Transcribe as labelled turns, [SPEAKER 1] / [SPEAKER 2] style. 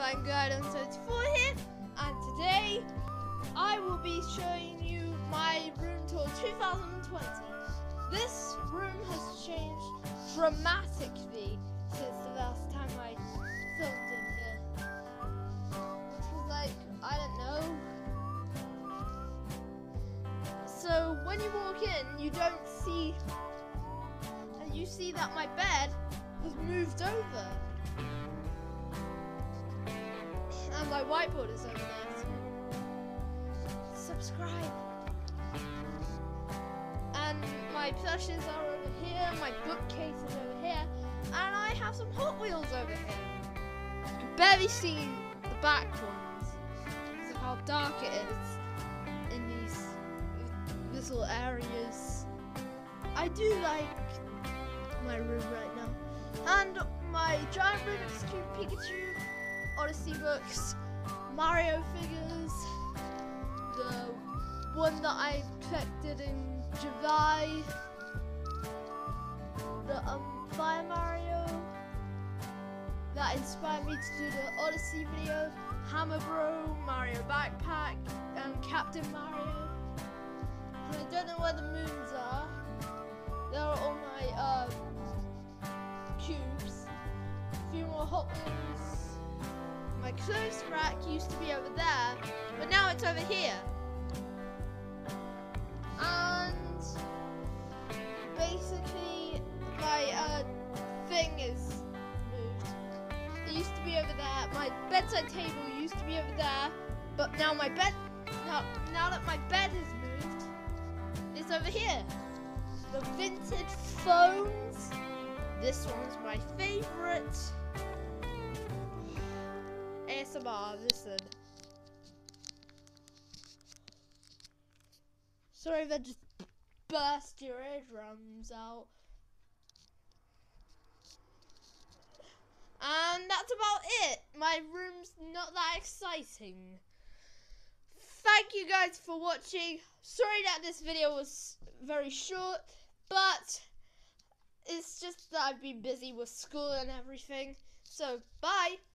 [SPEAKER 1] Fine Guide on 34 here, and today I will be showing you my room tour 2020. This room has changed dramatically since the last time I filmed in here, which was like, I don't know. So when you walk in, you don't see, and you see that my bed has moved over. And my whiteboard is over there too. Subscribe. And my plushes are over here, my bookcase is over here, and I have some Hot Wheels over here. You can barely see the back ones because of how dark it is in these little areas. I do like my room right now. And my giant Rubik's Cube Pikachu, Odyssey books, Mario figures, the one that I collected in July, the Fire Mario that inspired me to do the Odyssey video, Hammer Bro, Mario Backpack, and Captain Mario. And I don't know where the moons are. They're all my cubes. A few more Hot Wheels. My clothes rack used to be over there, but now it's over here. And basically, my thing is moved. It used to be over there. My bedside table used to be over there, but now my bed, now that my bed is moved, it's over here. The vintage phones. This one's my favorite. ASMR, listen. Sorry if I just burst your eardrums out. And that's about it. My room's not that exciting. Thank you guys for watching. Sorry that this video was very short, but it's just that I've been busy with school and everything. So, bye.